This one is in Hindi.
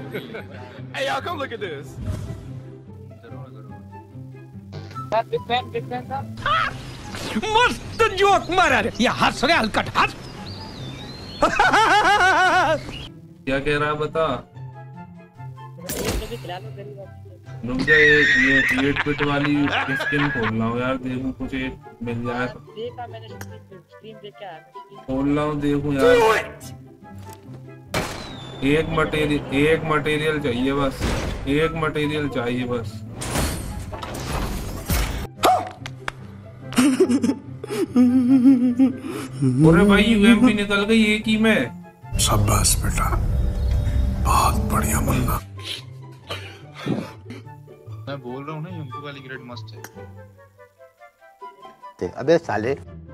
Hey, y'all, come look at this. मस्त जोक मारा रे, ये हंस रहे हलकट हंस। क्या कह रहा है बता। रुक जा, ये 8 बिट वाली स्किन खोल रहा हूँ यार, देखूं कुछ एक मिल जाए तो। देखा मैंने स्क्रीन देख के आया मैं। खोल रहा हूँ देखूं यार। एक मटेरियल चाहिए बस, एक मटेरियल चाहिए बस। अरे भाई यूएमपी निकल गई एक ही में। शाबाश बेटा, बहुत बढ़िया मुन्ना। मैं बोल रहा हूँ ना यूएमपी वाली ग्रेड मस्त है। अबे साले